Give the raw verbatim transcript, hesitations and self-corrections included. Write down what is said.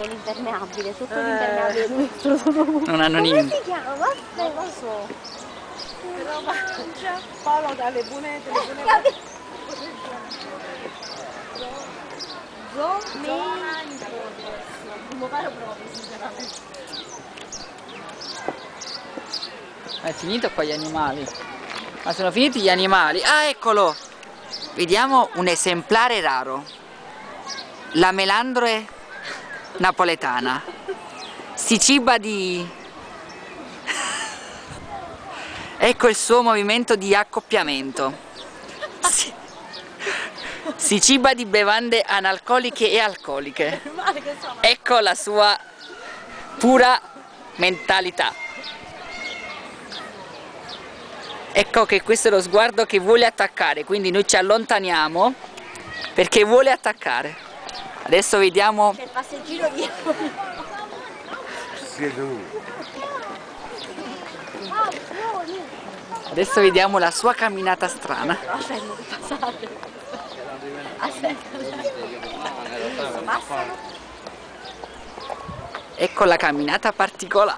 l'impermeabile, sotto Eh. l'impermeabile dove Non hanno niente. come si chiama? Non lo so. Però mangia. Paolo dà le bunette, le bunette. Zona in primo paro proprio, sinceramente. È finito qua gli animali. Ma sono finiti gli animali? Ah, eccolo! Vediamo un esemplare raro. La melandre napoletana. Si ciba di... Ecco il suo movimento di accoppiamento. Si, si ciba di bevande analcoliche e alcoliche. Ecco la sua pura mentalità. Ecco che questo è lo sguardo che vuole attaccare, quindi noi ci allontaniamo perché vuole attaccare. Adesso vediamo... C'è il passeggino dietro. Adesso vediamo la sua camminata strana. Aspetta, passate. Aspetta. Passano. Ecco la camminata particolare.